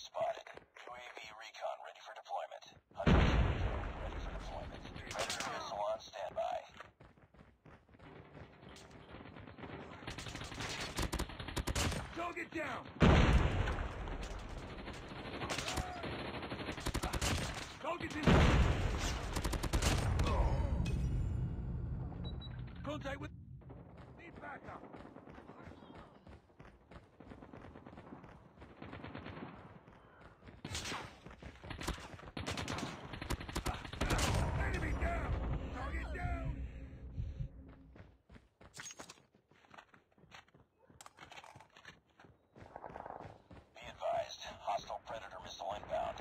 spotted. UAV recon ready for deployment. Hunter killer drone ready for deployment. Predator missile on standby. Target down! Target in! Contact with... Need backup! Enemy down! Target down! Be advised, hostile Predator missile inbound.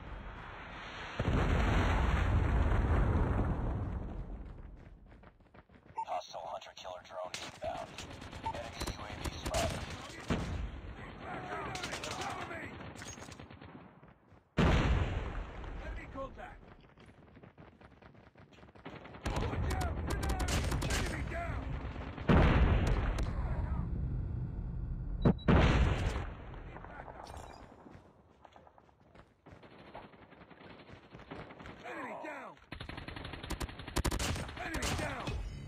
Hostile hunter killer drone inbound. Enemy UAV spotted. Cover me! Enemy contact! Watch out! Grenade! Enemy down! Need backup! Enemy down! Enemy down!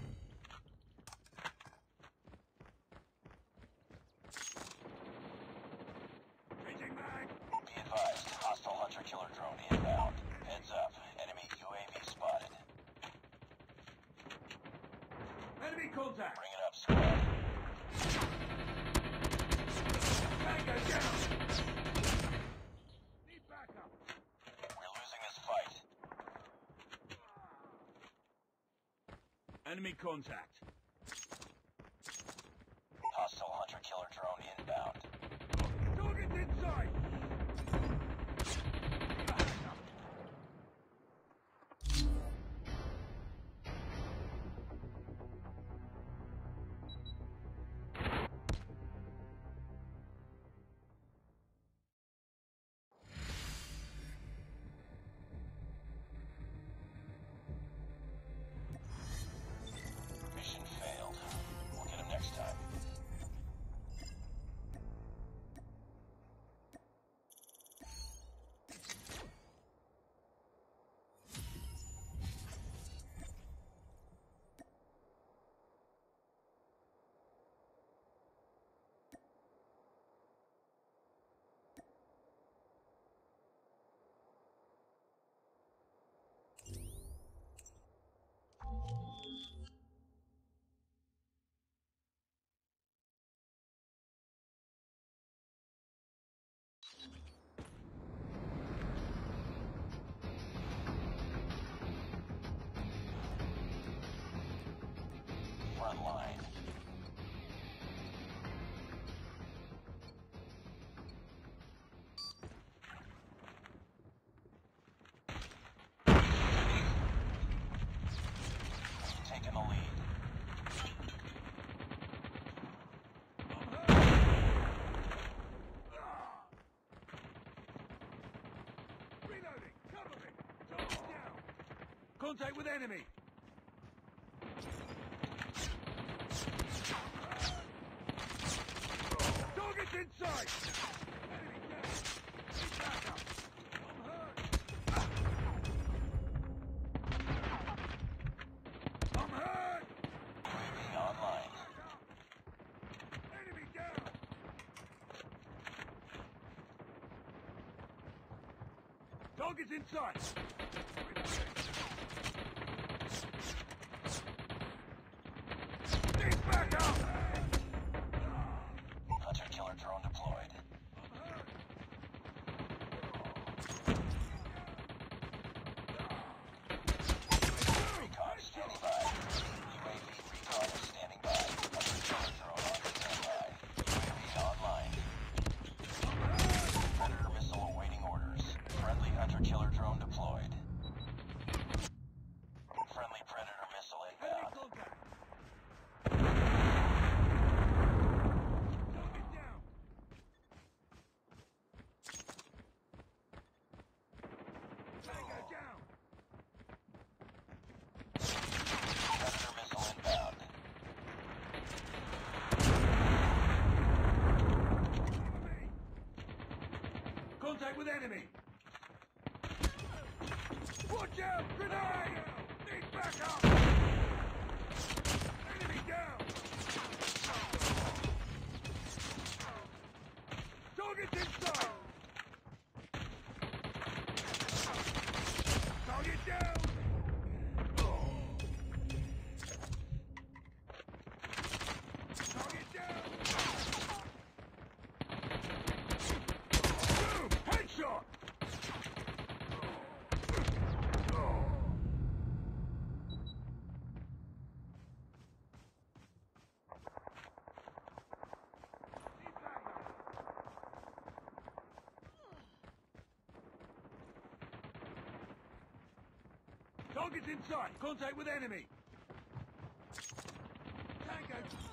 Changing mag! Be advised, hostile hunter killer drone inbound. Heads up, enemy UAV spotted. Enemy contact! Bring it up, squad. Tango down! Need backup! We're losing this fight. Enemy contact! Hostile hunter killer drone inbound. Target's inside! Mission failed. We'll get him next time. Front line. We've taken the lead. Reloading! Cover me! Target down! Contact with enemy! Target's inside! Enemy down! Need backup! I'm hurt! I'm hurt! UAV online. Enemy down! Target's inside! Need backup! Hunter killer drone deployed. Recon standing by. UAV recon is standing by. Hunter killer drone on standby. UAV online. Predator missile awaiting orders. Friendly hunter killer drone deployed. Friendly Predator missile Enemy inbound. contact! Target down! Contact with enemy! Watch out! Grenade! Need backup! Enemy down! Target's inside! Target down! Target down! Boom! Headshot! Target's in sight. Contact with enemy. Tango.